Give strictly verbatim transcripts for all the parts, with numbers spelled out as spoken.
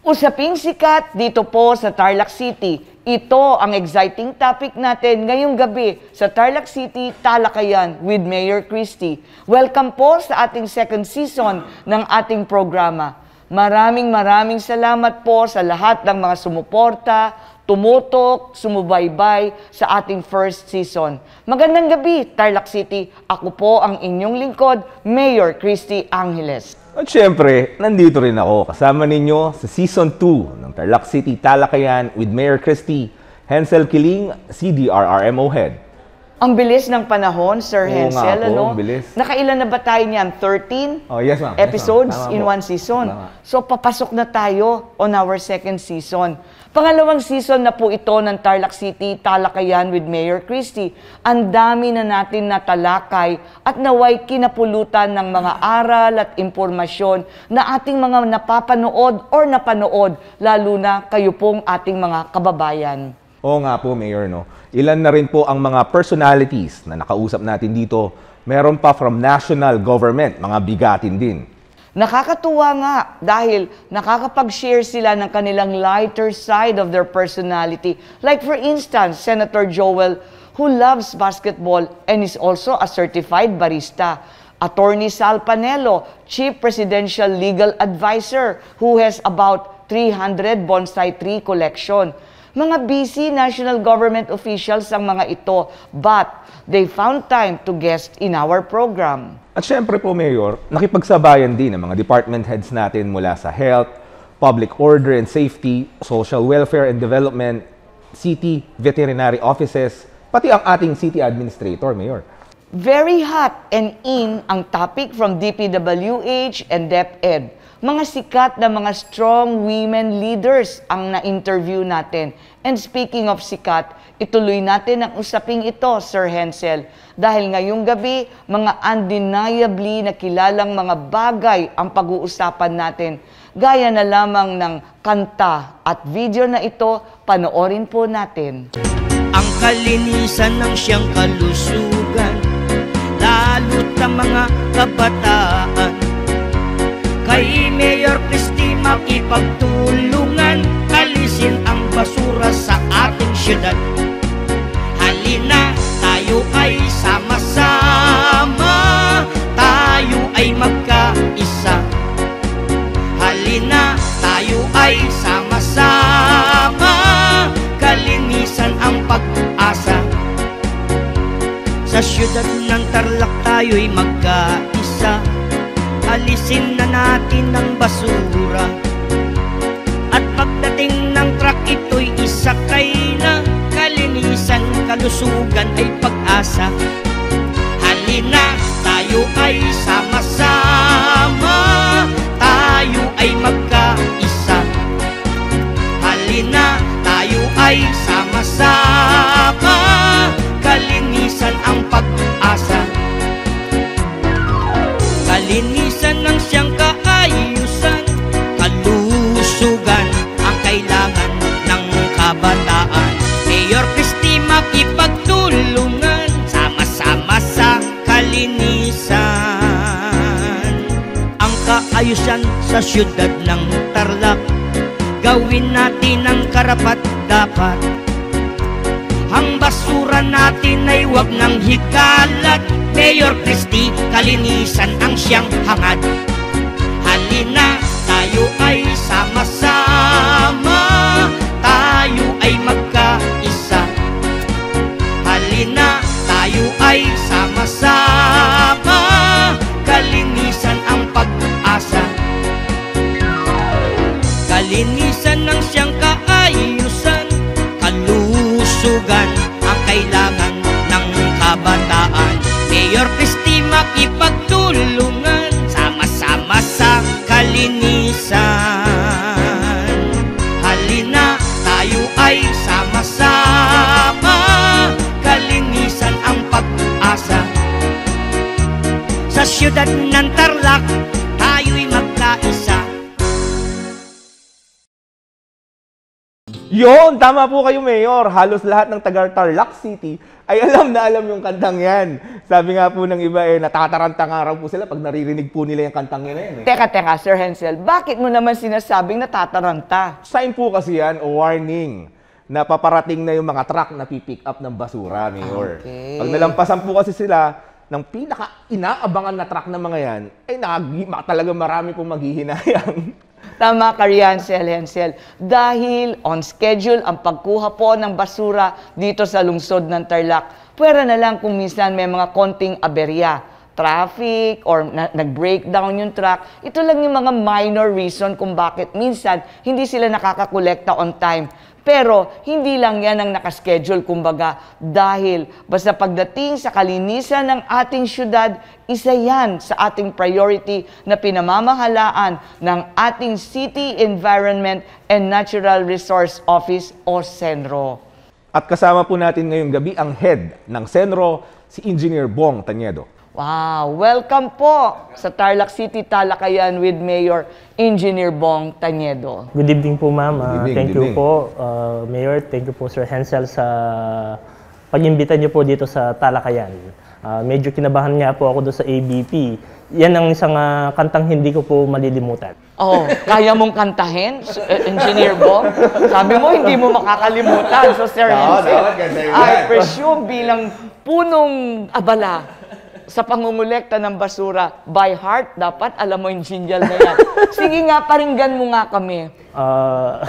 Usaping sikat dito po sa Tarlac City. Ito ang exciting topic natin ngayong gabi sa Tarlac City, Talakayan with Mayor Christy. Welcome po sa ating second season ng ating programa. Maraming maraming salamat po sa lahat ng mga sumuporta, tumutok, sumubaybay sa ating first season. Magandang gabi, Tarlac City. Ako po ang inyong lingkod, Mayor Christy Angeles. At syempre, nandito rin ako kasama ninyo sa Season two ng Tarlac City, Talakayan with Mayor Christy, Hensel Kiling, C D R R M O Head. Ang bilis ng panahon, Sir Oo Hensel, nga po, ano? ang bilis. Nakailan na ba tayo niyan? thirteen Oh, yes, ma'am. episodes yes, in po. one season. Tama. So, papasok na tayo on our second season. Pangalawang season na po ito ng Tarlac City, Talakayan with Mayor Christy. Ang dami na natin natalakay at naway kinapulutan ng mga aral at impormasyon na ating mga napapanood or napanood, lalo na kayo pong ating mga kababayan. Oo nga po, Mayor, no? Ilan na rin po ang mga personalities na nakausap natin dito. Meron pa from national government, mga bigatin din. Nakakatuwa nga dahil nakakapag-share sila ng kanilang lighter side of their personality. Like for instance, Senator Joel, who loves basketball and is also a certified barista. Attorney Sal Panelo, Chief Presidential Legal Advisor, who has about three hundred bonsai tree collection. Mga busy national government officials ang mga ito, but they found time to guest in our program. At syempre po, Mayor, nakipagsabayan din ang mga department heads natin mula sa health, public order and safety, social welfare and development, city veterinary offices, pati ang ating city administrator, Mayor. Very hot and in ang topic from D P W H and DepEd. Mga sikat na mga strong women leaders ang na-interview natin. And speaking of sikat, ituloy natin ang usaping ito, Sir Hensel. Dahil ngayong gabi, mga undeniably na kilalang mga bagay ang pag-uusapan natin. Gaya na lamang ng kanta at video na ito, panoorin po natin. Ang kalinisan ng siyang kalusugan, lalo't ang mga kabataan. Kay Mayor Christy makipagtulungan, alisin ang basura sa ating syudad. Halina, tayo ay sama-sama, tayo ay magkaisa. Halina, tayo ay sama-sama, kalinisan ang pag-asa. Sa syudad ng Tarlac tayo'y magkaisa, alisin na natin ang basura. At pagdating ng truck ito'y isakay na, kalinisan, kalusugan ay pag-asa. Halina, tayo ay sama-sama, tayo ay magkaisa. Halina, tayo ay sama-sama, kalinisan ang pag-asa. Kalinisan ng siyang kaayusan, kalusugan ang kailangan ng kabataan. Mayor Christy makipagtulungan, sama-sama sa kalinisan. Ang kaayusan sa syudad ng Tarlac, gawin natin ang karapat-dapat. Ang basura natin ay wag nang hikalat. Mayor Christy, kalinisan ang siyang hangad. Halina, tayo ay sama-sama, tayo ay magkaisa. Halina, tayo ay sama-sama, kalinisan ang pag-asa. Kalinisan ng siyang kaayusan, kalusugan ang kailangan ng kabataan. Mayor Christy makipagtulungan, sama-sama sa kalinisan. Halina, tayo ay sama-sama, kalinisan ang pag-asa. Sa syudad ng Tarlac, tayo'y magkaisa. Yun, tama po kayo, Mayor. Halos lahat ng taga Tarlac City ay alam na alam yung kantang yan. Sabi nga po ng iba, eh, natataranta nga raw po sila pag naririnig po nila yung kantang yan. Eh. Teka, teka, Sir Hensel, bakit mo naman sinasabing natataranta? Sign po kasi yan o warning na paparating na yung mga truck na pipick up ng basura, Mayor. Okay. Pag nalampasan po kasi sila ng pinaka-inaabangan na truck na mga yan, ay nag- talaga marami pong maghihinayang. Tama ka riyan, Sir Hensel. Dahil on schedule ang pagkuha po ng basura dito sa lungsod ng Tarlac, pwera na lang kung minsan may mga konting aberya, traffic, or na- nag-breakdown yung truck. Ito lang yung mga minor reason kung bakit minsan hindi sila nakakakolekta on time. Pero hindi lang yan ang nakaschedule, kumbaga, dahil basta pagdating sa kalinisan ng ating syudad, isa yan sa ating priority na pinamamahalaan ng ating City Environment and Natural Resource Office o Senro. At kasama po natin ngayong gabi ang head ng Senro, si Engineer Bong Taniedo. Wow! Welcome po sa Tarlac City, Talakayan with Mayor Engineer Bong Taniedo. Good evening po, ma'am. Uh, Good evening, thank good you evening. po, uh, Mayor. Thank you po, Sir Hensel, sa pag-imbita niyo po dito sa Talakayan. Uh, medyo kinabahan nga po ako doon sa A B P. Yan ang isang uh, kantang hindi ko po malilimutan. Oh, kaya mong kantahin, S- eh, Engineer Bong? Sabi mo, hindi mo makakalimutan. So, Sir Oo, Hensel, dapat ganda yun. I presume bilang punong abala sa pangungulekta ng basura, by heart, dapat alam mo yung jingle na yan. Sige nga, paringgan mo nga kami. Uh,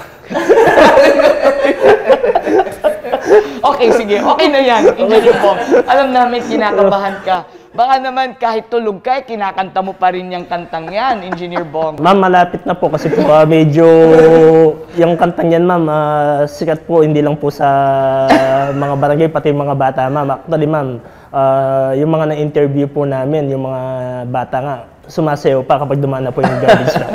Okay, sige. Okay na yan, Engineer Bong. Alam namin, kinakabahan ka. Baka naman kahit tulog ka, eh, kinakanta mo pa rin yung kantang yan, Engineer Bong. ma'am, malapit na po kasi po uh, medyo yung kantang yan, ma'am, uh, sikat po hindi lang po sa mga barangay, pati yung mga bata, ma'am. Actually, ma'am, uh, yung mga na-interview po namin, yung mga bata nga, sumasayaw pa kapag dumaan na po yung garbage truck.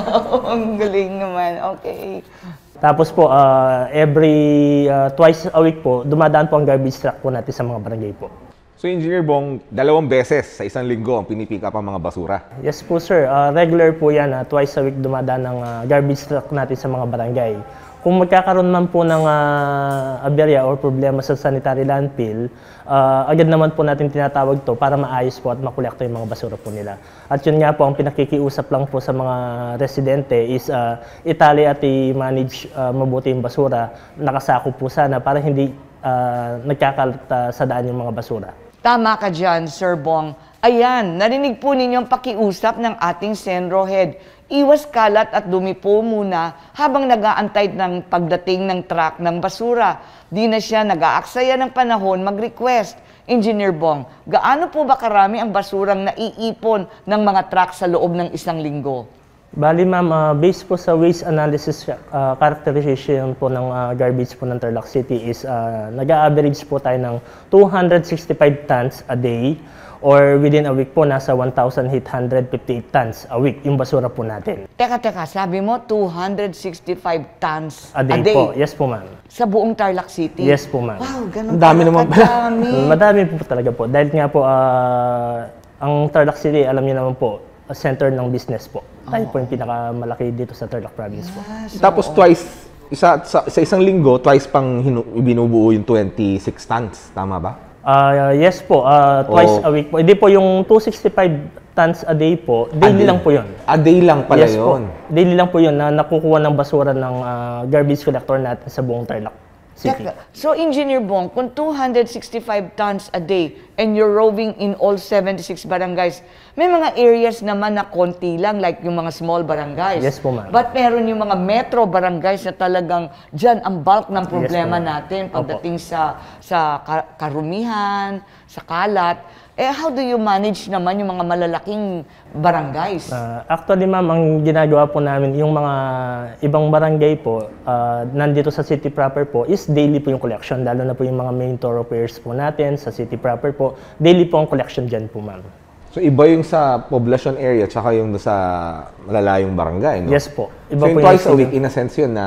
Ang galing naman. Okay. Tapos po, uh, every uh, twice a week po, dumadaan po ang garbage truck po natin sa mga barangay po. So, Engineer Bong, dalawang beses sa isang linggo ang pinipick up ang mga basura. Yes po, sir. Uh, regular po yan. Uh, twice a week dumadaan ang uh, garbage truck natin sa mga barangay. Kung magkakaroon man po ng uh, aberya or problema sa sanitary landfill, uh, agad naman po natin tinatawag to para maayos po at makolekta yung mga basura po nila. At yun nga po, ang pinakikiusap lang po sa mga residente is uh, itali at i-manage uh, mabuti yung basura. Nakasako po sana para hindi uh, nagkakalat uh, sa daan yung mga basura. Tama ka dyan, Sir Bong. Ayan, narinig po ninyo ang pakiusap ng ating Senro Head. Iwas kalat at dumi po muna habang nag-aantay ng pagdating ng truck ng basura. Di na siya nag-aaksaya ng panahon mag-request. Engineer Bong, gaano po ba karami ang basurang naiipon ng mga truck sa loob ng isang linggo? Bali ma'am, uh, based po sa waste analysis uh, characterization po ng uh, garbage po ng Tarlac City is uh, nag-a-average po tayo ng two hundred sixty-five tons a day or within a week po nasa one thousand eight hundred fifty-eight tons a week yung basura po natin. Teka, teka, sabi mo two hundred sixty-five tons A day, po. Yes po ma'am. Sa buong Tarlac City? Yes po ma'am. Wow, ganun Ang dami pala naman pala. kadami. Madami po talaga po. Dahil nga po, uh, ang Tarlac City, alam niyo naman po, a center ng business po. Tayo po yung pinakamalaki dito sa Tarlac Province po. Tapos twice, isa, sa, sa isang linggo, twice pang hinu, binubuo yung twenty-six tons. Tama ba? Uh, yes po, uh, twice Oh. a week po. Hindi po yung two hundred sixty-five tons a day po, daily day. lang po yun. A day lang pala Yes po, yun. daily lang po yun na nakukuha ng basura ng uh, garbage collector natin sa buong Tarlac City. Teka, so Engineer Bong, kung two hundred sixty-five tons a day and you're roving in all seventy-six barangays, may mga areas naman na konti lang, like yung mga small barangays. Yes po, ma'am. But meron yung mga metro barangays na talagang dyan ang bulk ng problema Yes, ma'am. natin pagdating sa sa ka- karumihan, sa kalat. Eh, how do you manage naman yung mga malalaking barangays? Uh, actually ma'am, ang ginagawa po namin, yung mga ibang barangay po, uh, nandito sa city proper po, is daily po yung collection. Lalo na po yung mga main thoroughfares po natin sa city proper po, daily po ang collection dyan po ma'am. So iba yung sa population area tsaka yung sa malalayong barangay, no? Yes po. So yung po twice a yung- week, in a sense yun na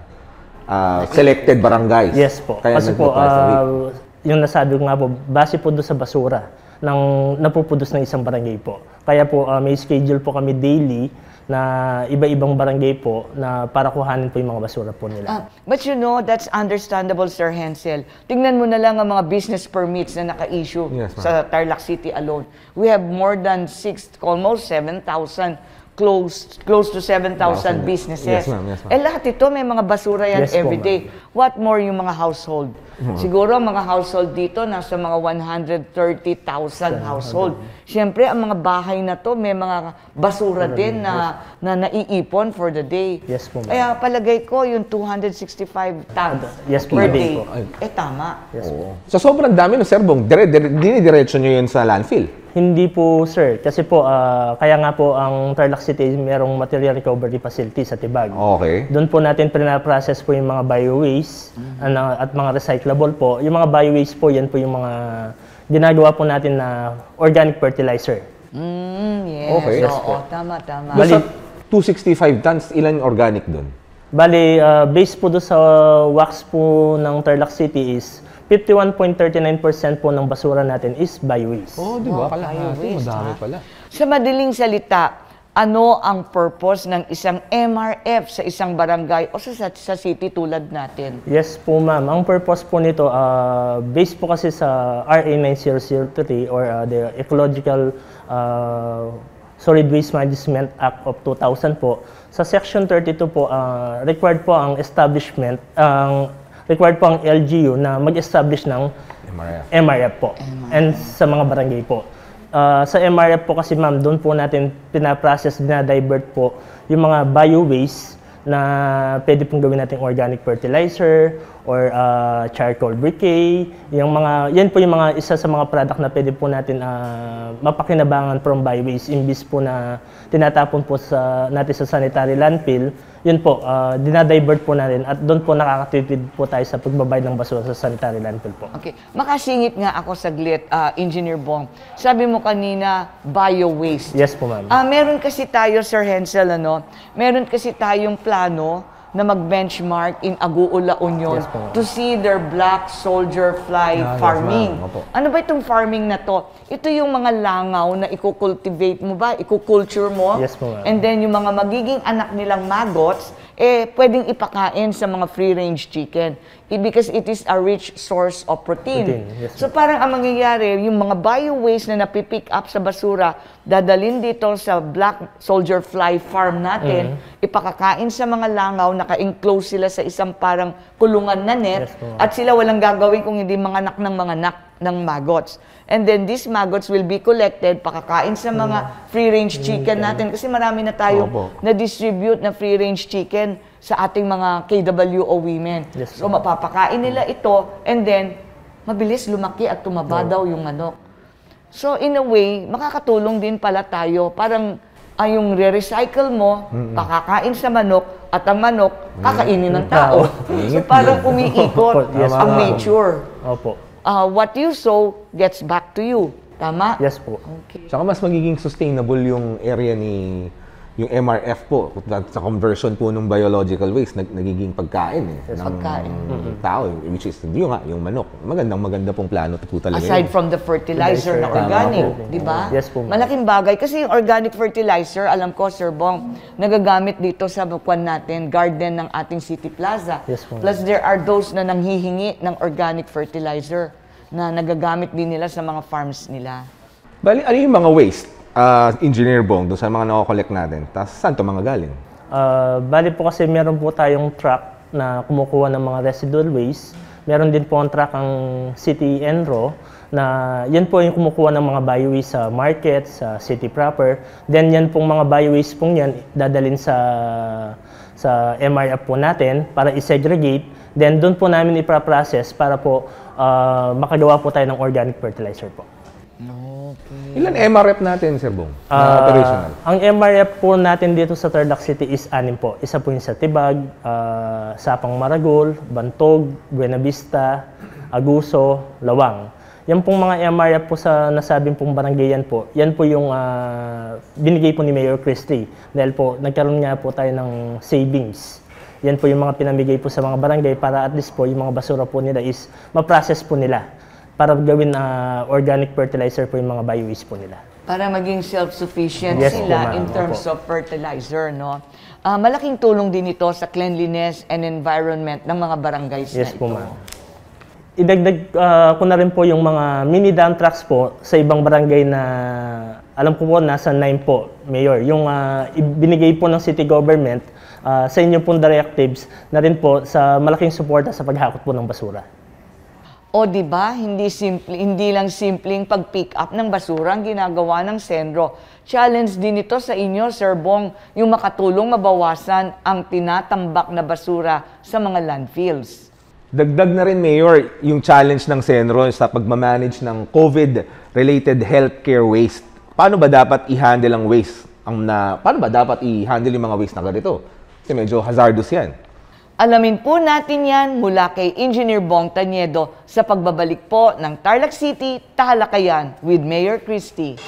ah, selected barangays. Yes po. Kaya Kasi nagpo po, twice a week. uh, yung nasabi ko nga po, base po doon sa basura ng napuproduce ng isang barangay po. Kaya po, uh, may schedule po kami daily na iba-ibang barangay po na para kuhanin po yung mga basura po nila. Ah, but you know, that's understandable, Sir Hensel. Tingnan mo na lang ang mga business permits na naka-issue Yes, ma'am. sa Tarlac City alone. We have more than six, almost seven thousand, close close to seven thousand businesses. Yes, ma'am. Yes, ma'am. Eh lahat ito, may mga basura yan Yes po, every day. What more yung mga household? Siguro ang mga household dito, nasa mga one hundred thirty thousand household. Siyempre, ang mga bahay na to, may mga basura din na, na naiipon for the day. Yes po, ma'am. Kaya palagay ko yung two hundred sixty-five tons Yes po, per per day day. po. Eh tama. Yes po. So sobrang dami no Sir Bong, dire, dire, dinidiretso nyo yun sa landfill. Hindi po, sir. Kasi po, ah, kaya nga po ang Tarlac City merong material recovery facility sa Tibag. Okay. Doon po natin pinaprocess po yung mga bio-waste ano, at mga recyclable po. Yung mga bio-waste po, yan po yung mga ginagawa po natin na organic fertilizer. Mm, yes. Okay. Yes Oo, tama, tama. Doon sa two sixty-five tons, ilan organic doon? Bali, ah, base po doon sa wax po ng Tarlac City is fifty-one point three nine percent po ng basura natin is bio-waste. Oh, di ba? Kalahati, madami pala. Sa madaling salita, ano ang purpose ng isang M R F sa isang barangay o sa, sa city tulad natin? Yes po, ma'am. Ang purpose po nito, uh, based po kasi sa R A nine thousand three or uh, the Ecological uh, Solid Waste Management Act of two thousand po, sa Section thirty-two po, uh, required po ang establishment, ang required po ang L G U na mag-establish ng M R F. M R F po and sa mga barangay po. Uh, sa M R F po kasi ma'am, doon po natin pinaprocess, dinadivert po yung mga bio-waste na pwede pong gawin natin organic fertilizer or uh, charcoal briquet. Yung mga, yan po yung mga isa sa mga product na pwede po natin uh, mapakinabangan from bio-waste imbis po na tinatapon po sa, natin sa sanitary landfill. Yun po, uh, dinadivert po natin at doon po nakakatipid po tayo sa pagbabayad ng basura sa sanitary landfill po. Okay. Makasingit nga ako saglit, uh, Engineer Bong. Sabi mo kanina, bio-waste. Yes po, ma'am. Ah, meron kasi tayo, Sir Hensel, ano? Meron kasi tayong plano na mag-benchmark in Aguo, La Union Yes, po. to see their black soldier fly Ah, yes, farming. ma'am. Opo. Ano ba itong farming na to? Ito yung mga langaw na iko-cultivate mo ba? Iko-culture mo? Yes, po, ma'am. And then yung mga magiging anak nilang maggots, eh, pwedeng ipakain sa mga free-range chicken. I- because it is a rich source of protein. Protein, yes, So parang ang mangyayari, yung mga bio-waste na napipick up sa basura, dadalhin dito sa black soldier fly farm natin, ipakakain sa mga langaw, naka-enclose sila sa isang parang kulungan na net, Yes, po. at sila walang gagawin kung hindi mga anak ng mga anak ng maggots. And then these maggots will be collected, pakakain sa mga free-range chicken natin kasi marami na tayo Opo. na-distribute na free-range chicken sa ating mga K W O women. Yes, So mapapakain nila ito and then mabilis lumaki at tumaba daw yung manok. So in a way, makakatulong din pala tayo. Parang ay yung re-recycle mo, pakakain sa manok at ang manok kakainin ng tao. So parang umiikot Yes, ang ma'am. nature. Opo. Uh, what you sow gets back to you. Tama? Yes po. Okay. Saka mas magiging sustainable yung area ni yung M R F po sa conversion po ng biological waste nag, nagiging pagkain eh, ng pagkain. tao, which is yung nga, yung manok. Magandang maganda pong plano po talaga Aside yun. from the fertilizer na Tama organic, po. di ba? Yes po, ma'am. Malaking bagay. Kasi yung organic fertilizer, alam ko, Sir Bong, nagagamit dito sa kwan natin, garden ng ating City Plaza. Yes po. Plus, there are those na nanghihingi ng organic fertilizer na nagagamit din nila sa mga farms nila. Bali, ano yung mga waste, uh, Engineer Bong, doon sa mga nako-collect natin? Tapos saan to mga galing? Uh, bali po kasi meron po tayong truck na kumukuha ng mga residual waste. Meron din po ang truck ang City Enro na yan po yung kumukuha ng mga bio-waste sa market, sa city proper. Then yan pong mga bio-waste pong yan dadalhin sa sa M R F po natin para i-segregate. Then doon po namin ipaprocess para po uh, makagawa po tayo ng organic fertilizer po. Ilan M R F natin, Sir Bong? Na Ah, operational? ang M R F po natin dito sa Tarlac City is anim po. Isa po yung sa Tibag, ah, Sapang Maragol, Bantog, Buena Vista, Aguso, Lawang. Yan pong mga M R F po sa nasabing pong barangay yan po. Yan po yung ah, binigay po ni Mayor Christie. Dahil po nagkaroon nga po tayo ng savings. Yan po yung mga pinamigay po sa mga barangay para at least po yung mga basura po nila is ma-process po nila para gawin na organic fertilizer po yung mga bio-waste po nila. Para maging self-sufficient Yes po, sila ma'am. in terms Opo. of fertilizer, no? Ah, malaking tulong din ito sa cleanliness and environment ng mga barangays Yes na po, ito. ma'am. Idagdag ah, ko na rin po yung mga mini dump trucks po sa ibang barangay na alam ko po nasa nine po, Mayor. Yung ah, ibinigay po ng city government ah, sa inyo pong directives na rin po sa malaking suporta sa paghakot po ng basura. O di ba, hindi simple, hindi lang simpleng pag-pick up ng basura ang ginagawa ng Senro. Challenge din ito sa inyo, Sir Bong, yung makatulong mabawasan ang tinatambak na basura sa mga landfills. Dagdag na rin, Mayor, yung challenge ng Senro sa pagmamanage ng COVID-related healthcare waste. Paano ba dapat i-handle ang waste? Ang na, paano ba dapat i-handle yung mga waste na ganito? Kasi medyo hazardous yan. Alamin po natin yan mula kay Engineer Bong Taniedo sa pagbabalik po ng Tarlac City, Talakayan with Mayor Christie.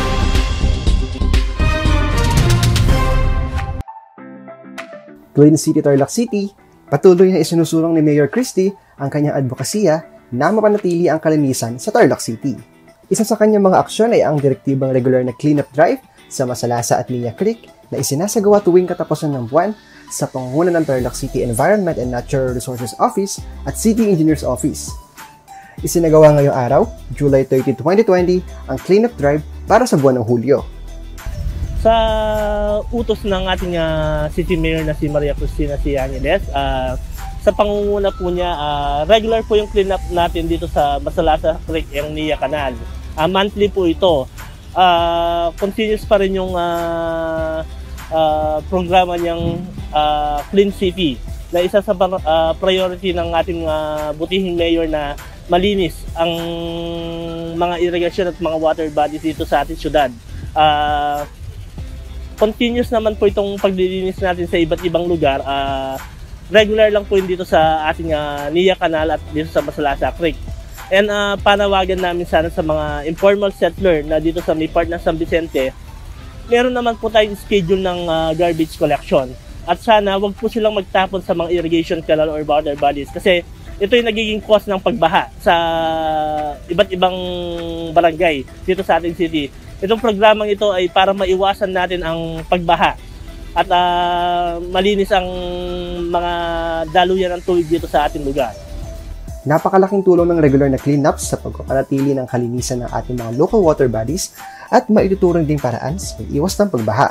Clean City, Tarlac City, patuloy na isinusulong ni Mayor Christie ang kanyang advokasya na mapanatili ang kalinisan sa Tarlac City. Isa sa kanyang mga aksyon ay ang direktibang regular na cleanup drive sa Masalasa at Linya Creek na isinasagawa tuwing katapusan ng buwan sa pangunguna ng Tarlac City Environment and Natural Resources Office at City Engineers Office. Isinagawa ngayong araw, July thirtieth, twenty twenty, ang cleanup drive para sa buwan ng Hulyo. Sa utos ng ating uh, City Mayor na si Maria Cristina C. Angeles, uh, sa pangunguna po niya, uh, regular po yung cleanup natin dito sa Masalasa Creek, yung Nia Canal. Uh, monthly po ito. Uh, continuous pa rin yung uh, uh, programa niyang uh, Clean City na isa sa uh, priority ng ating uh, butihing mayor na malinis ang mga irrigation at mga water bodies dito sa ating syudad. Uh, continuous naman po itong paglilinis natin sa iba't ibang lugar. Uh, regular lang po yun dito sa ating uh, Nia Canal at dito sa Masalasa Creek. And uh, panawagan namin sana sa mga informal settler na dito sa may part ng San Vicente, meron naman po tayong schedule ng uh, garbage collection. At sana wag po silang magtapon sa mga irrigation canal or water bodies kasi ito yung nagiging cause ng pagbaha sa iba't ibang barangay dito sa ating city. Itong programang ito ay para maiwasan natin ang pagbaha at uh, malinis ang mga daluyan ng tubig dito sa ating lugar. Napakalaking tulong ng regular na cleanups sa pagpapanatili ng kalinisan ng ating mga local water bodies at maituturing ding paraan sa pag-iwas ng pagbaha.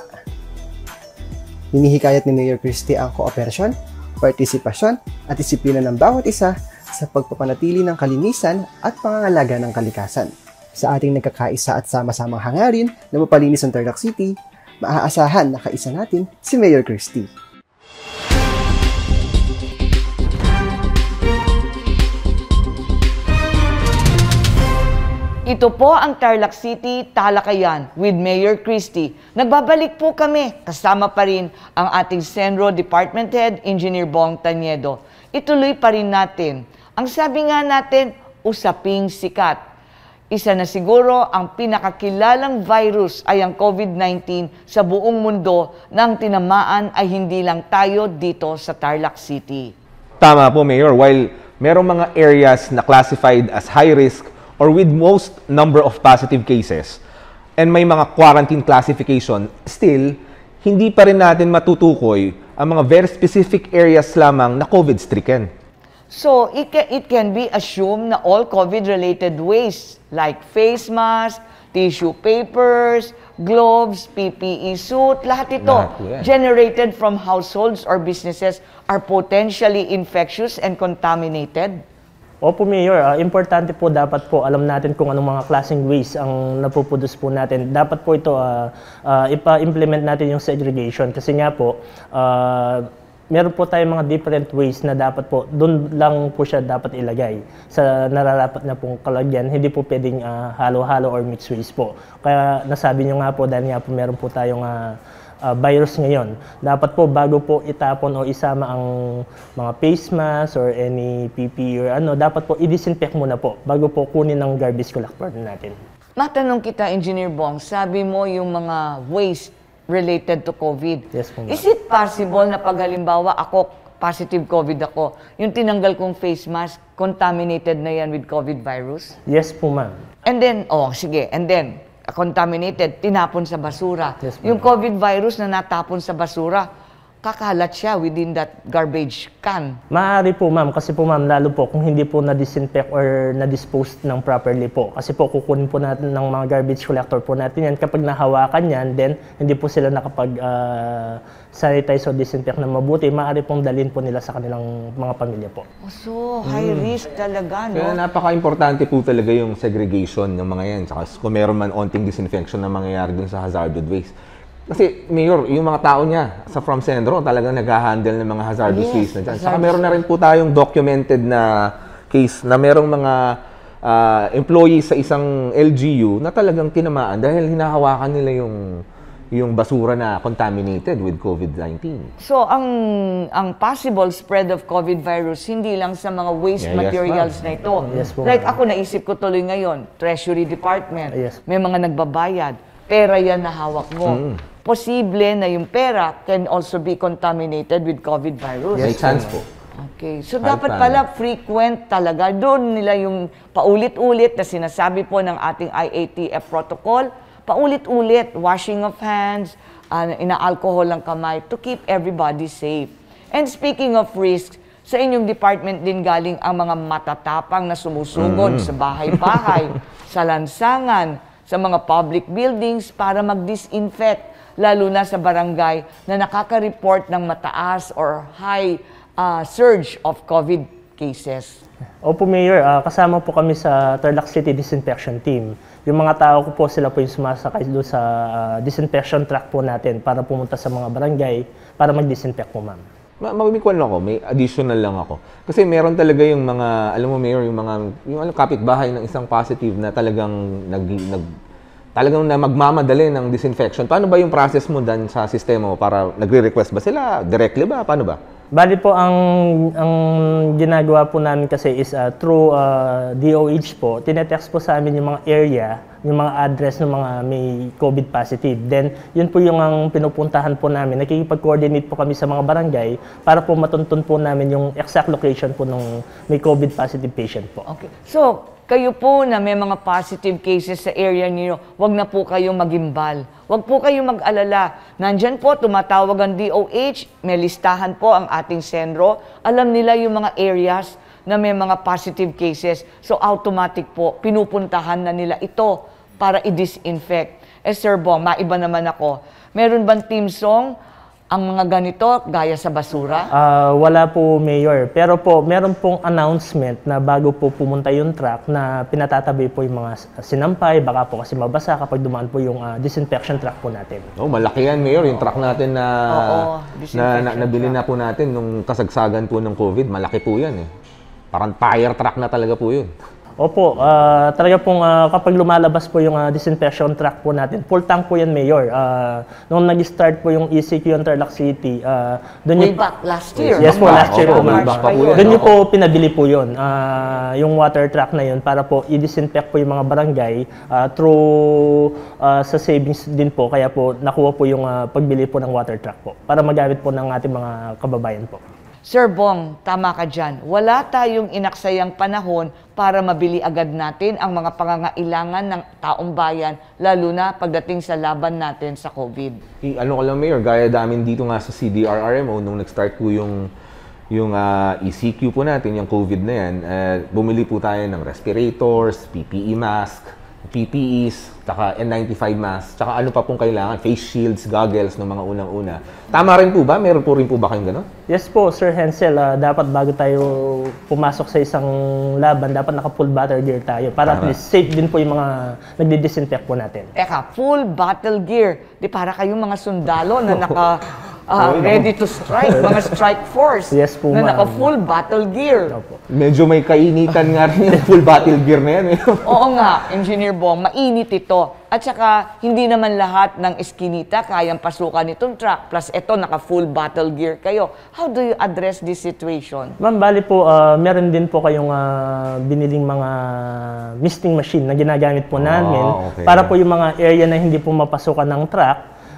Hinihikayat ni Mayor Christie ang kooperasyon, partisipasyon at disiplina ng bawat isa sa pagpapanatili ng kalinisan at pangangalaga ng kalikasan. Sa ating nagkakaisa at sama-samang hangarin na mapalinis ang Tarlac City, maaasahan na kaisa natin si Mayor Christie. Ito po ang Tarlac City, Talakayan with Mayor Christie. Nagbabalik po kami, kasama pa rin ang ating Senro Department Head, Engineer Bong Taniedo. Ituloy pa rin natin. Ang sabi nga natin, usaping sikat. Isa na siguro ang pinakakilalang virus ay ang COVID nineteen sa buong mundo nang tinamaan ay hindi lang tayo dito sa Tarlac City. Tama po, Mayor. While merong mga areas na classified as high risk or with most number of positive cases, and may mga quarantine classification, still, hindi pa rin natin matutukoy ang mga very specific areas lamang na COVID-stricken. So, it can, it can be assumed na all COVID-related waste like face mask, tissue papers, gloves, P P E suit, lahat ito Lahat po yan. generated from households or businesses are potentially infectious and contaminated. Opo, Mayor. Uh, importante po dapat po alam natin kung anong mga klaseng waste ang napuproduce po natin. Dapat po ito uh, uh, ipa-implement natin yung segregation kasi nga po uh, meron po tayong mga different ways na dapat po doon lang po siya dapat ilagay sa nararapat na pong kalagyan. Hindi po pwedeng uh, halo-halo or mixed waste po. Kaya nasabi nyo nga po dahil nga po meron po tayong uh, Uh, virus ngayon. Dapat po bago po itapon o isama ang mga face mask or any P P E or ano, dapat po i-disinfect muna po bago po kunin ng garbage collector natin. Matanong kita, Engineer Bong, sabi mo yung mga waste related to COVID. Yes po, ma'am. Is it possible na pag halimbawa ako, positive COVID ako, yung tinanggal kong face mask, contaminated na yan with COVID virus? Yes po, ma'am. And then, oh, sige, and then, contaminated, tinapon sa basura. Yes, ma'am. Yung COVID virus na natapon sa basura, kakalat siya within that garbage can. Maaari po ma'am, kasi po ma'am, lalo po kung hindi po na-disinfect or na-dispose ng properly po. Kasi po kukunin po natin ng mga garbage collector po natin yan. Kapag nahawakan yan, then hindi po sila nakapag uh, sanitize o disinfect na mabuti, maaari pong dalhin po nila sa kanilang mga pamilya po. Oh, so, high risk talaga, no? Kaya napaka-importante po talaga yung segregation ng mga yan. Saka kung meron man onting disinfection na mangyayari dun sa hazardous waste. Kasi, Mayor, yung mga tao niya sa From Sendro talagang nag-handle ng mga hazardous Yes, waste na dyan. Saka hazardous meron na rin po tayong documented na case na merong mga uh, employees sa isang L G U na talagang tinamaan dahil hinahawakan nila yung yung basura na contaminated with COVID nineteen. So, ang ang possible spread of COVID virus, hindi lang sa mga waste Yeah, yes, materials ma'am. na ito. Yes, po, Like ma'am. ako, naisip ko tuloy ngayon, Treasury Department, Yes. may mga nagbabayad, pera yan na hawak mo. Posible na yung pera can also be contaminated with COVID virus. May chance po. Okay. So, High dapat plan. pala frequent talaga. Doon nila yung paulit-ulit na sinasabi po ng ating I A T F protocol, paulit-ulit, washing of hands, uh, ina-alcohol ang kamay to keep everybody safe. And speaking of risks, sa inyong department din galing ang mga matatapang na sumusugod sa bahay-bahay, sa lansangan, sa mga public buildings para mag-disinfect, lalo na sa barangay na nakaka-report ng mataas or high uh, surge of COVID cases. Opo, Mayor, ah, kasama po kami sa Tarlac City Disinfection Team. Yung mga tao ko po, sila po yung sumasakay doon sa ah, disinfection truck po natin para pumunta sa mga barangay para mag-disinfect po, ma'am. Ma Mamimikwan lang ako, may additional lang ako. Kasi meron talaga yung mga, alam mo Mayor, yung mga, yung alam, kapitbahay ng isang positive na talagang nag, nag talagang na magmamadali ng disinfection. Paano ba yung process mo dan sa sistema mo para nagre-request ba sila? Directly ba? Paano ba? Bali po, ang ang ginagawa po namin kasi is uh, through uh, D O H po, tinetext po sa amin yung mga area, yung mga address ng mga may COVID positive. Then, yun po yung ang pinupuntahan po namin. Nakikipag-coordinate po kami sa mga barangay para po matuntun po namin yung exact location po ng may COVID positive patient po. Okay. So, kayo po na may mga positive cases sa area niyo, wag na po kayong magimbal. Wag po kayong mag-alala. Nandyan po, tumatawag ang D O H, may listahan po ang ating Sendro. Alam nila yung mga areas na may mga positive cases. So, automatic po, pinupuntahan na nila ito para i-disinfect. Eh, Sir Bong, maiba naman ako. Meron bang team song ang mga ganito, gaya sa basura? Ah, wala po, Mayor. Pero po, meron pong announcement na bago po pumunta yung truck na pinatatabi po yung mga sinampay, baka po kasi mabasa kapag dumaan po yung ah, disinfection truck po natin. Oh, malaki yan, Mayor. Yung truck natin na, Oo, na, disinfection na nabili truck. na po natin nung kasagsagan po ng COVID. Malaki po yan eh. Parang fire truck na talaga po yun. Opo, ah, talaga pong ah, kapag lumalabas po yung ah, disinfection truck po natin, full tank po yan, Mayor. Ah, nung nag-start po yung E C Q in Tarlac City, ah, doon Way yung... back last year. Yes po, last year Opo, po, way ma'am. back pa po yan. Doon niyo po pinabili po yun, ah, yung water truck na yun, para po i-disinfect po yung mga barangay ah, through ah, sa savings din po. Kaya po nakuha po yung ah, pagbili po ng water truck po para magamit po ng ating mga kababayan po. Sir Bong, tama ka dyan. Wala tayong inaksayang panahon para mabili agad natin ang mga pangangailangan ng taong bayan, lalo na pagdating sa laban natin sa COVID. I, ano ko lang, Mayor, gaya namin dito nga sa C D R R M O, nung nag-start po yung, yung uh, E C Q po natin, yung COVID na yan, uh, bumili po tayo ng respirators, P P E mask, P P Es, taka N ninety-five mask, tsaka ano pa pong kailangan, face shields, goggles ng mga unang-una. Tama rin po ba? Meron po rin po ba kayong gano'n? Yes po, Sir Hensel, ah, dapat bago tayo pumasok sa isang laban, dapat naka-full battle gear tayo para at Tama. least safe din po yung mga nagdi-disinfect po natin. Eka, full battle gear. Di para kayong mga sundalo na naka ah, ready to strike, mga strike force. Yes po, na ma'am. naka full battle gear. Opo. Medyo may kainitan nga rin yung full battle gear na yan. Eh. Oo nga, Engineer Bong, mainit ito. At saka, hindi naman lahat ng eskinita kayang pasukan itong truck. Plus, ito, naka-full battle gear kayo. How do you address this situation? Ma'am, bali po, ah, meron din po kayong ah, biniling mga misting machine na ginagamit po namin okay. para po yung mga area na hindi po mapasukan ng truck,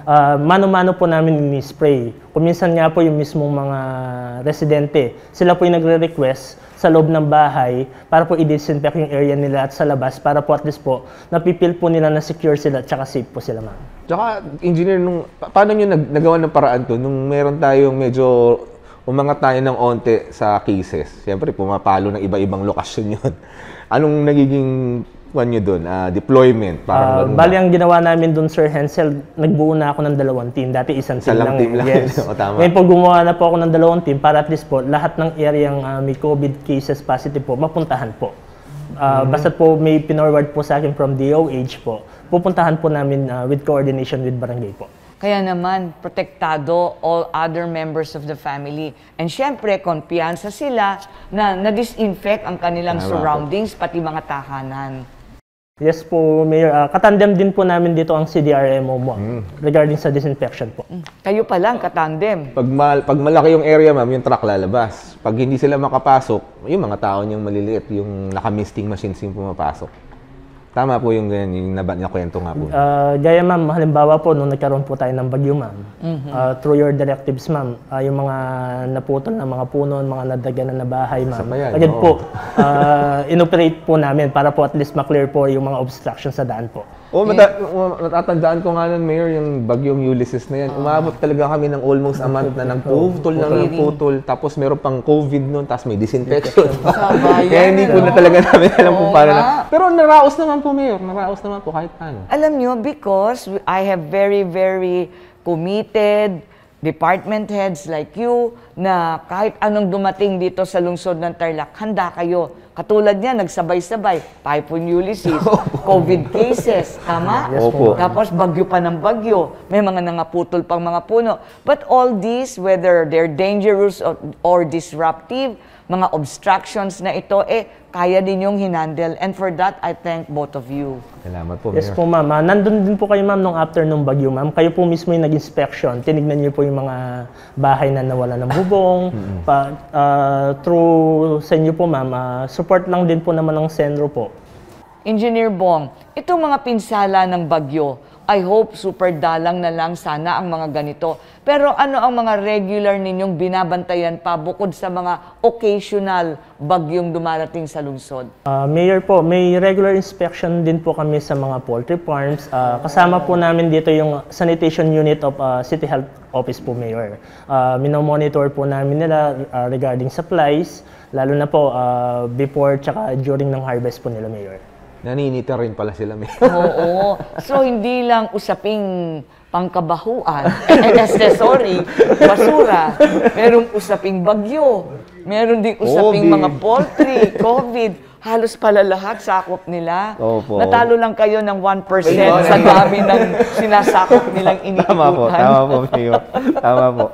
uh, mano-mano po namin ini-spray. Kung minsan nga po yung mismong mga residente, sila po yung nagre-request sa loob ng bahay para po i-disinfect yung area nila at sa labas para po at least po napipil po nila na secure sila at saka safe po sila, ma'am. Tsaka, engineer, nung, pa- paano nyo nag, nagawa ng paraan to nung meron tayong medyo umangat tayo ng onte sa cases? Siyempre, pumapalo ng iba-ibang lokasyon yun. Anong nagiging kwan nyo doon? Uh, deployment? Parang Uh, ganun bali ba? ang ginawa namin doon, Sir Hensel, nagbuo na ako ng dalawang team. Dati isang team Isa lang lang. team eh. lang. Yes. O, tama. Ngayon po gumawa na po ako ng dalawang team para at least po lahat ng areang uh, may COVID cases positive po, mapuntahan po. Uh, Basta po may pinorward po sa akin from D O H po, pupuntahan po namin uh, with coordination with barangay po. Kaya naman, protektado all other members of the family. And syempre, kumpiyansa sila na na-disinfect ang kanilang Tama po. surroundings, pati mga tahanan. Yes po, Mayor. Uh, katandem din po namin dito ang C D R M O mo regarding sa disinfection po. Kayo pa lang, katandem. Pag, mal, pag malaki yung area, ma'am, yung truck lalabas. Pag hindi sila makapasok, yung mga tao niyang maliliit, yung naka-misting machines yung pumapasok. Tama po yung ganyan, yung naba, nakwento nga po. Uh, gaya ma'am, halimbawa po, nung nagkaroon po tayo ng bagyo ma'am, uh, through your directives ma'am, uh, yung mga naputol na mga puno, mga nadaganan na bahay ma'am, Isa pa yan, agad oo. po, uh, inoperate po namin para po at least maklear po yung mga obstructions sa daan po. Oh, mata- uh, natatandaan ko nga nun, Mayor, yung bagyong Ulysses na yan. Umabot talaga kami ng almost a month na ng putol na ng putol. Tapos meron pang COVID nun, tapos may disinfection. Kaya hindi po na talaga namin alam kung Oo paano nga. na. Pero naraos naman po, Mayor. Naraos naman po kahit paano. Alam nyo, because I have very, very committed department heads like you na kahit anong dumating dito sa lungsod ng Tarlac, handa kayo. Katulad niya, nagsabay-sabay. Typhoon Ulysses, COVID cases, tama? Yes, Opo. Tapos bagyo pa ng bagyo. May mga nangaputol pang mga puno. But all these, whether they're dangerous or, or disruptive, mga obstructions na ito, eh, kaya ninyong hinandle. And for that, I thank both of you. Salamat po, Yes Mayor. po ma'am, uh, nandun din po kayo ma'am nung after nung bagyo ma'am, kayo po mismo yung nag-inspection, tinignan niyo po yung mga bahay na nawala ng bubong, pa, uh, through sa inyo po ma'am, uh, support lang din po naman ng Senro po. Engineer Bong, itong mga pinsala ng bagyo, I hope super dalang na lang sana ang mga ganito. Pero ano ang mga regular ninyong binabantayan pa bukod sa mga occasional bagyong dumarating sa lungsod? Uh, Mayor po, may regular inspection din po kami sa mga poultry farms. Uh, kasama po namin dito yung sanitation unit of uh, City Health Office po, Mayor. Uh, minomonitor po namin nila uh, regarding supplies, lalo na po uh, before tsaka during ng harvest po nila, Mayor. Naninita rin pala sila, Mayor. Oo. So, hindi lang usaping pangkabahuan. Eh, kasi, sorry, basura. Merong usaping bagyo. Meron ding usaping COVID. mga poultry, COVID. Halos pala lahat sakop nila. Opo. Natalo lang kayo ng one percent sa dami ng sinasakop nilang iniikutan. Tama po, tama po, Mayor. Tama po.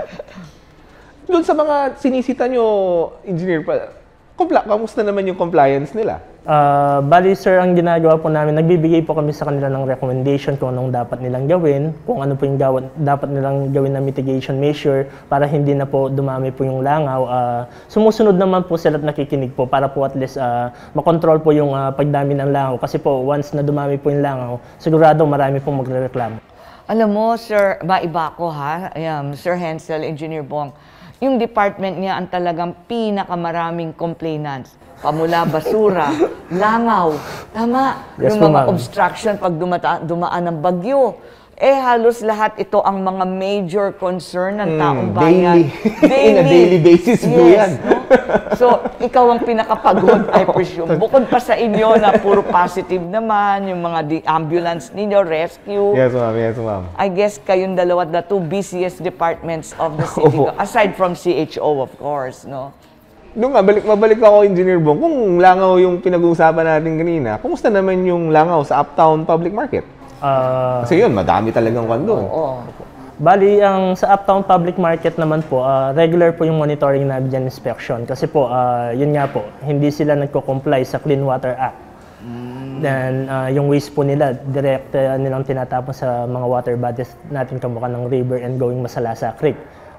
Doon sa mga sinisita nyo, Engineer, pa, Compla- kamusta naman yung compliance nila? Uh, bali sir, ang ginagawa po namin, nagbibigay po kami sa kanila ng recommendation kung anong dapat nilang gawin, kung ano po yung gawa, dapat nilang gawin na mitigation measure para hindi na po dumami po yung langaw. Uh, sumusunod naman po sila at nakikinig po para po at least uh, makontrol po yung uh, pagdami ng langaw. Kasi po once na dumami po yung langaw, sigurado marami pong magre-reklamo. Alam mo, sir, maiba ko ha, Ayan, Sir Hensel, Engineer Bong, yung department niya ang talagang pinakamaraming complainants. Pamula basura, langaw, tama, Yes yung po, mga ma'am. obstruction pag dumata- dumaan ng bagyo. Eh, halos lahat ito ang mga major concern ng taong Mm, bayan. daily. In a daily basis po yan. no? So, ikaw ang pinakapagod, I presume. Bukod pa sa inyo na puro positive naman, yung mga di- ambulance ninyo, rescue. Yes, ma'am. Yes, ma'am. I guess kayong dalawa the two busiest departments of the city, Opo. aside from C H O, of course, no? Doon nga, balik, mabalik ako, Engineer Bong. Kung langaw yung pinag-uusapan natin kanina, kumusta naman yung langaw sa Uptown Public Market? Uh, Kasi yun, madami talagang kwan doon. Oo. Bali, ang sa Uptown Public Market naman po, uh, regular po yung monitoring namin dyan, inspection. Kasi po, uh, yun nga po, hindi sila nagko-comply sa Clean Water Act. Then, uh, yung waste po nila, direct uh, nilang tinatapon sa mga water bodies natin kamukha ng river and going Masalasa Creek.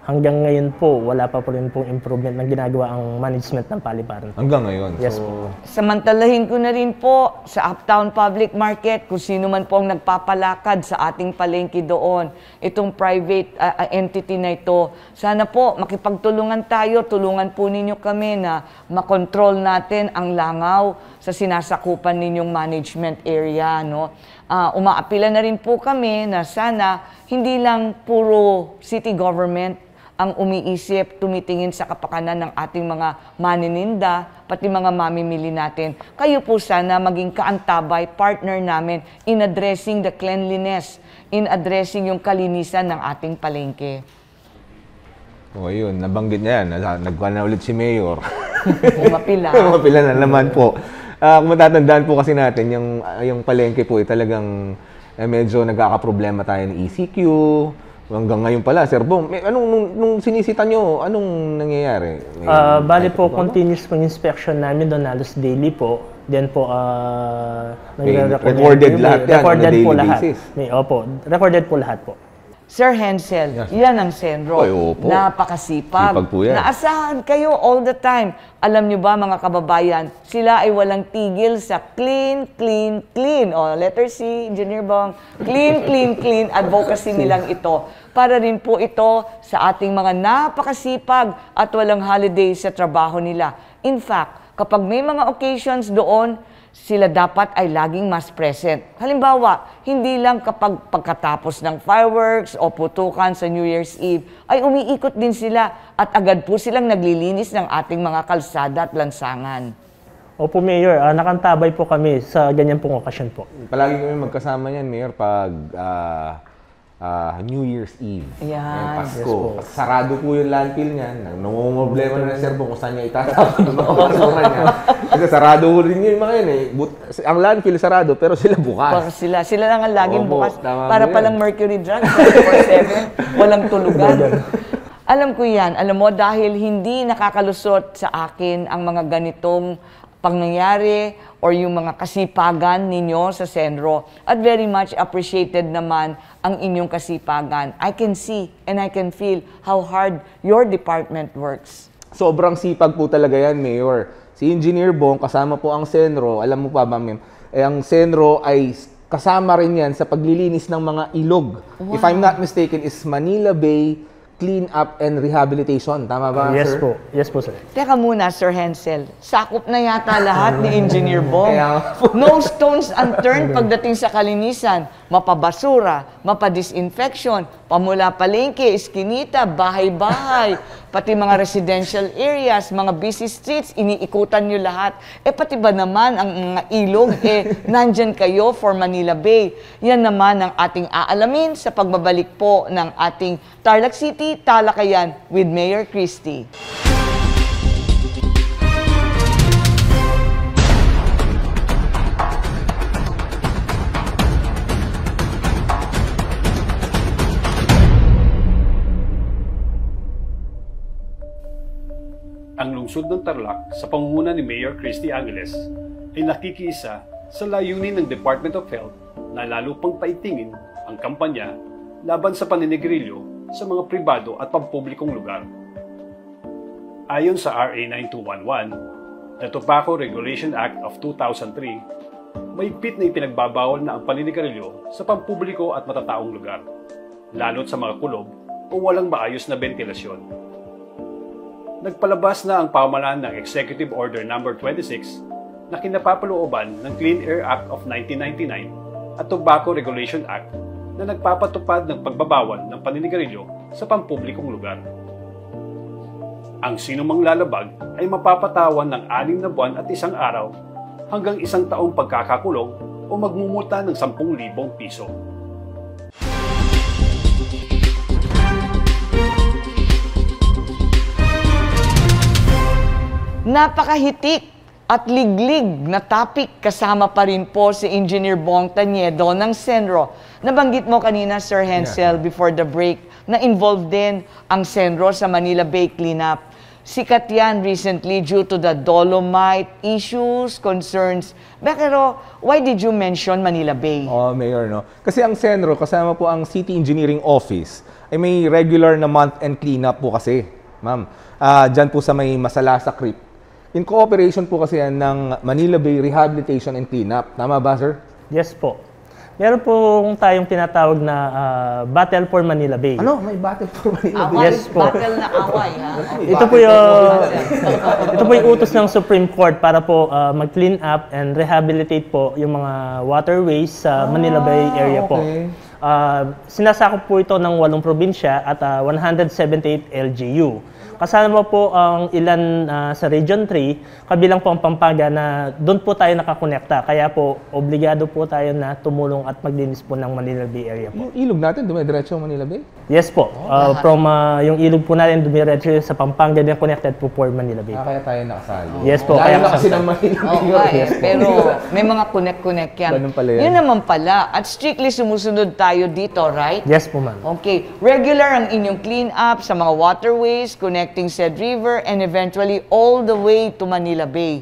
hanggang ngayon po, wala pa po rin pong improvement na ginagawa ang management ng paliparan. Hanggang ngayon. Yes so, po. Samantalahin ko na rin po sa Uptown Public Market kung sino man po ang nagpapalakad sa ating palengke doon. Itong private uh, entity na ito. Sana po makipagtulungan tayo, tulungan po ninyo kami na makontrol natin ang langaw sa sinasakupan ninyong management area. No? Uh, umaapila na rin po kami na sana hindi lang puro city government ang umiisip, tumitingin sa kapakanan ng ating mga manininda, pati mga mamimili natin. Kayo po sana maging kaantabay, partner namin in addressing the cleanliness, in addressing yung kalinisan ng ating palengke. O, yun, nabanggit niya yan. Nagkuhan na ulit si Mayor. Umapila. Umapila na naman po. Uh, kung matatandaan po kasi natin, yung, yung palengke po, eh, talagang eh, medyo nagkakaproblema tayo ng E C Q. Hanggang ngayon pala, Sir Bong, may, anong, nung, nung sinisita nyo, anong nangyayari? May, Uh, bali po, continuous po inspection namin doon, halos daily po. Then po, uh, May nagre-record recorded yan. lahat yan on a Recorded daily po lahat. basis. May, opo, recorded po lahat po. Sir Hensel, Yes. yan ang Senro. Ay, opo. Napakasipag. Sipag po yan. Naasahan kayo all the time. Alam nyo ba mga kababayan, sila ay walang tigil sa clean, clean, clean. O, letter C, Engineer Bong. Clean, clean, clean. Advocacy nilang ito. Para rin po ito sa ating mga napakasipag at walang holiday sa trabaho nila. In fact, kapag may mga occasions doon, sila dapat ay laging mas present. Halimbawa, hindi lang kapag pagkatapos ng fireworks o putukan sa New Year's Eve, ay umiikot din sila at agad po silang naglilinis ng ating mga kalsada at lansangan. Opo, Mayor, uh, nakantabay po kami sa ganyan pong okasyon po. Palagi kami magkasama yan, Mayor, pag uh, uh, New Year's Eve. Ayan. Ngayon, Pasko. Yes po. Sarado po yung landfill niyan. Namumroblema na ng Sir Bong kung saan niya itatapon yung mga basura niya. Kasi sarado rin yun yung mga yun eh. But, ang landfill sarado, pero sila bukas. Para sila, sila lang ang laging Opo, bukas. tama Para mo palang yan. Mercury drug, twenty-four seven, walang tulugan. Alam ko yan. Alam mo, dahil hindi nakakalusot sa akin ang mga ganitong pangyayari or yung mga kasipagan ninyo sa Senro. At very much appreciated naman ang inyong kasipagan. I can see and I can feel how hard your department works. Sobrang sipag po talaga yan, Mayor. Si Engineer Bong, kasama po ang Senro. Alam mo pa ba, ma'am? Eh, ang Senro ay kasama rin yan sa paglilinis ng mga ilog. Wow. If I'm not mistaken, is Manila Bay Clean Up and Rehabilitation. Tama ba, Yes sir? po. Yes po, sir. Teka muna, Sir Hensel. Sakop na yata lahat ni Engineer Bong. Kaya- No stones unturned pagdating sa kalinisan. Mapabasura, mapadisinfection, pamula palengke, iskinita, bahay-bahay, pati mga residential areas, mga busy streets, iniikutan nyo lahat. Eh pati ba naman ang mga ilog, eh nandyan kayo for Manila Bay. Yan naman ang ating aalamin sa pagbabalik po ng ating Tarlac City Talakayan with Mayor Christie. Ang lungsod ng Tarlac sa pangunguna ni Mayor Christie Angeles ay nakikiisa sa layunin ng Department of Health na lalo pang paitingin ang kampanya laban sa paninigrilyo sa mga pribado at pampublikong lugar. Ayon sa R A nine two one one, the Tobacco Regulation Act of two thousand three, mahigpit na ipinagbabawal na ang paninigrilyo sa pampubliko at matataong lugar, lalo't sa mga kulob o walang maayos na bentilasyon. Nagpalabas na ang pamahalaan ng Executive Order number twenty-six na kinapapalooban ng Clean Air Act of nineteen ninety-nine at Tobacco Regulation Act na nagpapatupad ng pagbabawal ng paninigarilyo sa pampublikong lugar. Ang sinumang lalabag ay mapapatawan ng anim na buwan at isang araw hanggang isang taong pagkakakulong o magmumulta ng sampung libong piso. Napakahitik at liglig na topic kasama pa rin po si Engineer Bong Taniedo ng Senro. Nabanggit mo kanina, Sir Hensel, before the break, na involved din ang Senro sa Manila Bay Cleanup. sikat yan recently due to the dolomite issues, concerns. Pero why did you mention Manila Bay? Oh, Mayor, no? Kasi ang Senro, kasama po ang City Engineering Office, ay may regular na month-end cleanup po kasi, ma'am. Uh, Diyan po sa may Masalasa Creek. In cooperation po kasi yan ng Manila Bay Rehabilitation and Cleanup. Tama ba, sir? Yes po. Meron po tayong tinatawag na uh, Battle for Manila Bay. Ano? May battle for Manila Bay? Away, Yes po. battle na away, ha? Ito po yung ito po yung utos ng Supreme Court para po uh, mag-clean up and rehabilitate po yung mga waterways sa Manila Bay area po. okay. Uh, sinasakop po ito ng walong probinsya at uh, one hundred seventy-eight L G U. Kasama po ang ilan uh, sa Region three, kabilang po ang Pampanga na doon po tayo nakakonekta. Kaya po, obligado po tayo na tumulong at maglinis po ng Manila Bay area po. Yung ilog natin, dumidiretso ang Manila Bay? Yes po. Uh, from uh, yung ilog po natin, dumiretso sa Pampanga din connected po for Manila Bay. Ah, kaya tayo nakasali. Yes po. Layo Kaya na kasi kasama- ng Manila Bay. Oo nga eh, pero may mga connect-connect yan. Ganun pala yan. Yun naman pala. At strictly sumusunod tayo dito, right? Yes po, ma'am. Okay. Regular ang inyong clean up sa mga waterways, connecting said river, and eventually all the way to Manila Bay.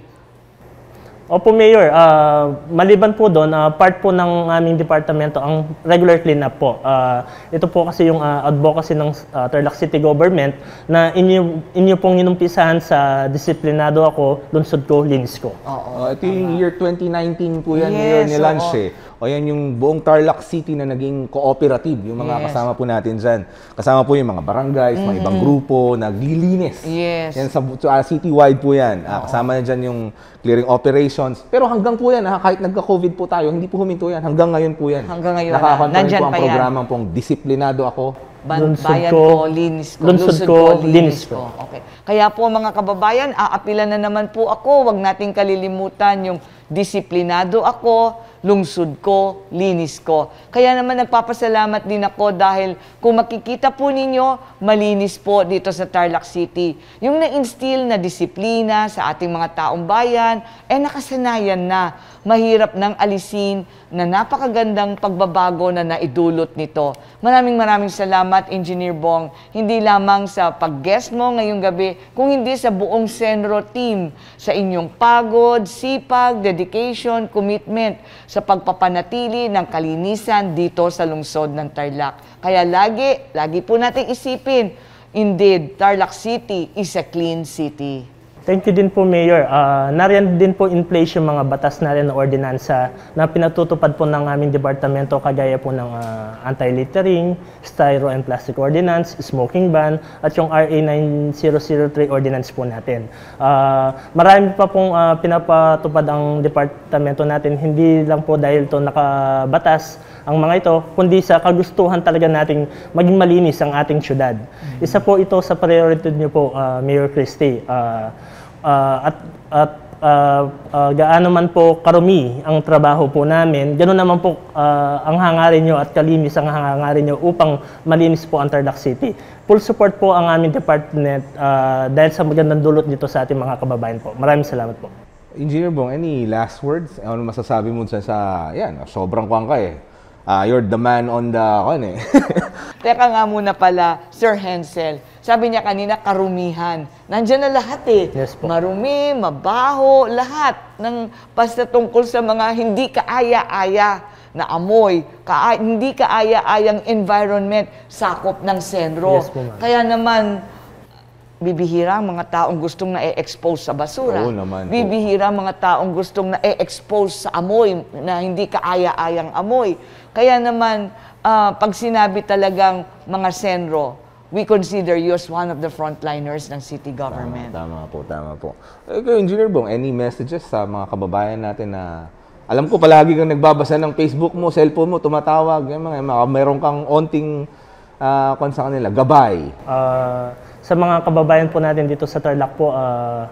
Opo, Mayor. Uh, maliban po doon, uh, part po ng aming departamento ang regular cleanup po. Uh, ito po kasi yung uh, advocacy ng uh, Tarlac City Government na inyo, inyo pong inumpisahan sa disiplinado ako, lunsod ko, linis ko. Oh, ito yung year twenty nineteen po yan, Yes, Mayor, ni oo. Lance eh. O yan yung buong Tarlac City na naging cooperative, yung mga Yes. kasama po natin dyan. Kasama po yung mga barangays, mga ibang grupo, naglilinis. Yes. Yan sa uh, citywide po yan. Ah, kasama na dyan yung clearing operations. Pero hanggang po yan, ha, kahit nagka-COVID po tayo, hindi po huminto yan. Hanggang ngayon po yan. Hanggang ngayon, Nakakontrol nandyan po ang pa yan. programang pong disiplinado ako. Ban- Lunsod bayan ko, ko, linis ko. lunsod ko, linis ko. Okay. Kaya po mga kababayan, aapilan na naman po ako. Huwag nating kalilimutan yung disiplinado ako, lungsod ko, linis ko. Kaya naman nagpapasalamat din ako dahil kung makikita po ninyo, malinis po dito sa Tarlac City. Yung na-instill na disiplina sa ating mga taong bayan, eh nakasanayan na. Mahirap nang alisin na napakagandang pagbabago na naidulot nito. Maraming maraming salamat, Engineer Bong. Hindi lamang sa pag-guest mo ngayong gabi, kung hindi sa buong Senro team, sa inyong pagod, sipag, dedication, commitment sa pagpapanatili ng kalinisan dito sa lungsod ng Tarlac. Kaya lagi, lagi po natin isipin, indeed, Tarlac City is a clean city. Thank you din po, Mayor. Uh, nariyan din po in place yung mga batas natin na ordinansa na pinatutupad po ng aming departamento kagaya po ng uh, anti-littering, styro and plastic ordinance, smoking ban, at yung R A nine thousand three ordinance po natin. Uh, marami pa pong uh, pinapatupad ang departamento natin, hindi lang po dahil to nakabatas ang mga ito, kundi sa kagustuhan talaga nating maging malinis ang ating syudad. Isa po ito sa priority niyo po, uh, Mayor Christie. Uh, uh, at at uh, uh, gaano man po karumi ang trabaho po namin, ganoon naman po uh, ang hangarin nyo at kalinis ang hangarin nyo upang malinis po ang Tarlac City. Full support po ang aming department uh, dahil sa magandang dulot dito sa ating mga kababayan po. Maraming salamat po. Engineer Bong, any last words? Ano masasabi mo sa, sa yan, sobrang kuwang ka eh. Uh, you're the man on the, ano eh. Teka nga muna pala, Sir Hensel. Sabi niya kanina, karumihan. Nandiyan na lahat eh. Yes po. Marumi, mabaho, lahat ng basta tungkol sa mga hindi kaaya-aya na amoy, ka hindi kaaya-ayang environment, sakop ng Senro. Yes po, ma'am. Kaya naman, bibihira ang mga taong gustong na-expose sa basura. Oo naman po. Bibihira ang mga taong gustong na-expose sa amoy na hindi kaaya-ayang amoy. Kaya naman, uh, pag sinabi talagang mga Senro, we consider you as one of the frontliners ng city government. Tama, tama po, tama po. Eh, kayo, Engineer Bong, any messages sa mga kababayan natin na alam ko palagi kang nagbabasa ng Facebook mo, cellphone mo, tumatawag, yung mga, mga mayroon kang onting uh, kung sa kanila, gabay. Uh, sa mga kababayan po natin dito sa Tarlac po, uh,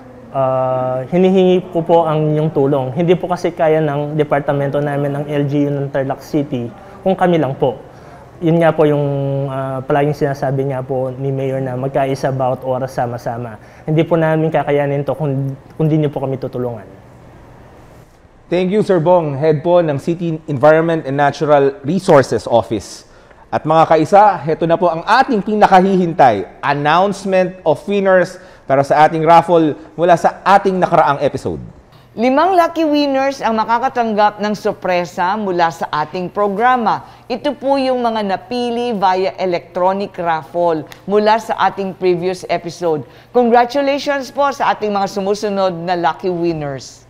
uh, hinihingi ko po ang inyong tulong. Hindi po kasi kaya ng departamento namin ng L G U ng Tarlac City kung kami lang po. Yun nga po yung uh, palaging sinasabi nga po ni Mayor na magkaisa bawat oras sama-sama. Hindi po namin kakayanin to kung, kung di niyo po kami tutulungan. Thank you, Sir Bong, head po ng City Environment and Natural Resources Office. At mga kaisa, heto na po ang ating pinakahihintay, announcement of winners Para sa ating raffle mula sa ating nakaraang episode. Limang lucky winners ang makakatanggap ng sorpresa mula sa ating programa. Ito po yung mga napili via electronic raffle mula sa ating previous episode. Congratulations po sa ating mga sumusunod na lucky winners.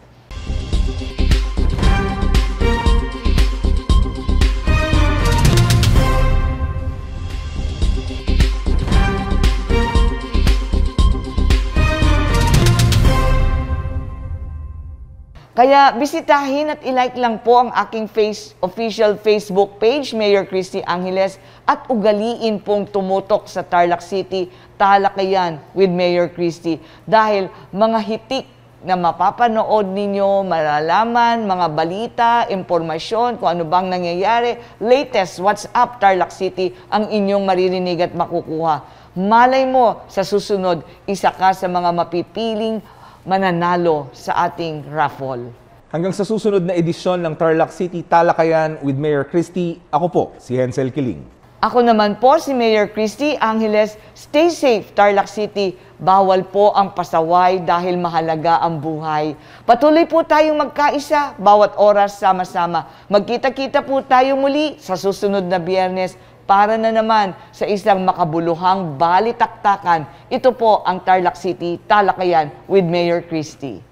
Kaya bisitahin at ilike lang po ang aking face, official Facebook page, Mayor Christy Angeles, at ugaliin pong tumutok sa Tarlac City, Talakayan with Mayor Christy. Dahil mga hitik na mapapanood ninyo, malalaman, mga balita, impormasyon, kung ano bang nangyayari, latest What's Up Tarlac City ang inyong maririnig at makukuha. Malay mo, sa susunod, isa ka sa mga mapipiling mananalo sa ating raffle. Hanggang sa susunod na edisyon ng Tarlac City Talakayan with Mayor Christy, ako po si Hensel Kiling. Ako naman po si Mayor Christy Angeles. Stay safe, Tarlac City. Bawal po ang pasaway dahil mahalaga ang buhay. Patuloy po tayong magkaisa, bawat oras sama-sama. Magkita-kita po tayo muli sa susunod na Biyernes para na naman sa isang makabuluhang balitaktakan. Ito po ang Tarlac City Talakayan with Mayor Christy.